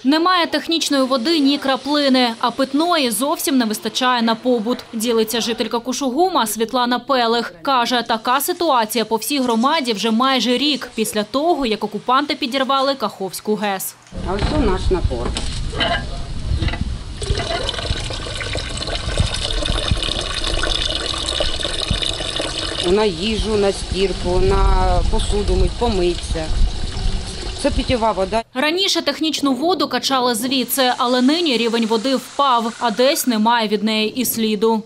Немає технічної води ні краплини, а питної зовсім не вистачає на побут. Ділиться жителька Кушугума Світлана Пелих. Каже, така ситуація по всій громаді вже майже рік після того, як окупанти підірвали Каховську ГЕС. А ось це наш напор. На їжу, на стірку, на посуду мить, помитися. Це питєва вода. Раніше технічну воду качали звідси, але нині рівень води впав, а десь немає від неї і сліду.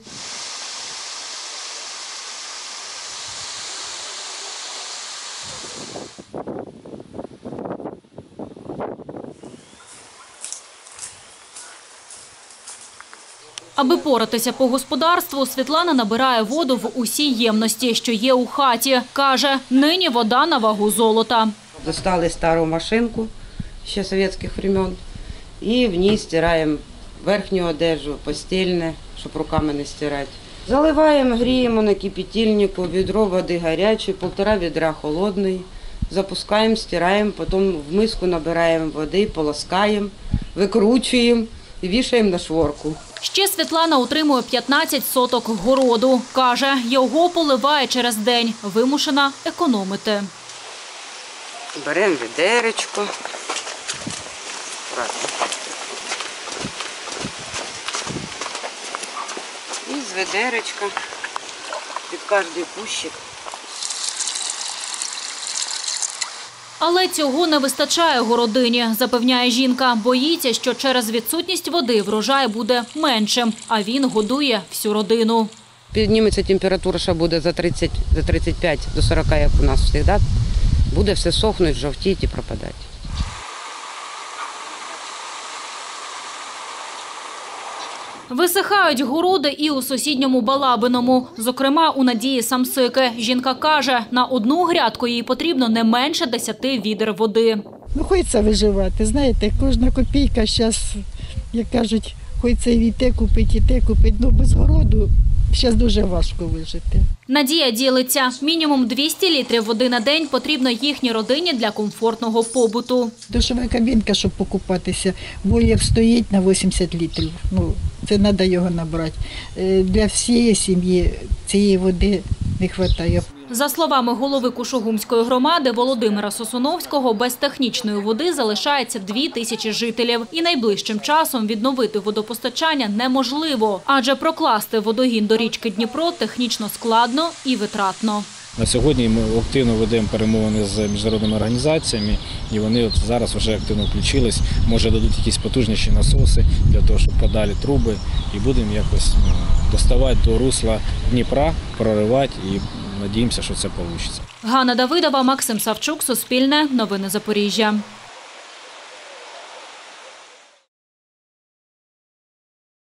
Аби поратися по господарству, Світлана набирає воду в усій ємності, що є у хаті. Каже, нині вода на вагу золота. Достали стару машинку ще совєтських времен і в ній стираємо верхню одежу, постільне, щоб руками не стирати. Заливаємо, гріємо на кипятильнику, відро води гарячої, 1,5 відра холодної. Запускаємо, стираємо, потім в миску набираємо води, полоскаємо, викручуємо і вішаємо на шворку. Ще Світлана утримує 15 соток городу. Каже, його поливає через день. Вимушена економити. Беремо відеречко. І з відеречка під кожний кущик. Але цього не вистачає городині, запевняє жінка. Боїться, що через відсутність води врожай буде меншим, а він годує всю родину. Підніметься температура, що буде за 30, за 35 до 40, як у нас завжди. Буде все сохнути, жовтіти і пропадати. Висихають городи і у сусідньому Балабиному. Зокрема, у Надії Самсики. Жінка каже, на одну грядку їй потрібно не менше 10 відер води. Хочеться виживати, знаєте, кожна копійка зараз, як кажуть, хочеться і те купити, без городу зараз дуже важко вижити. Надія ділиться, мінімум 200 літрів води на день потрібно їхній родині для комфортного побуту. Душова кабінка, щоб покупатися, бойлер стоїть на 80 літрів, це треба його набрати. Для всієї сім'ї цієї води не вистачає. За словами голови Кушугумської громади Володимира Сосуновського, без технічної води залишається 2000 жителів. І найближчим часом відновити водопостачання неможливо, адже прокласти водогін до річки Дніпро технічно складно і витратно. На сьогодні ми активно ведемо перемовини з міжнародними організаціями, і вони зараз вже активно включились. Може, дадуть якісь потужніші насоси для того, щоб подалі труби, і будемо якось доставати до русла Дніпра, проривати і надіємося, що це вийде. Ганна Давидова, Максим Савчук, Суспільне, Новини Запоріжжя.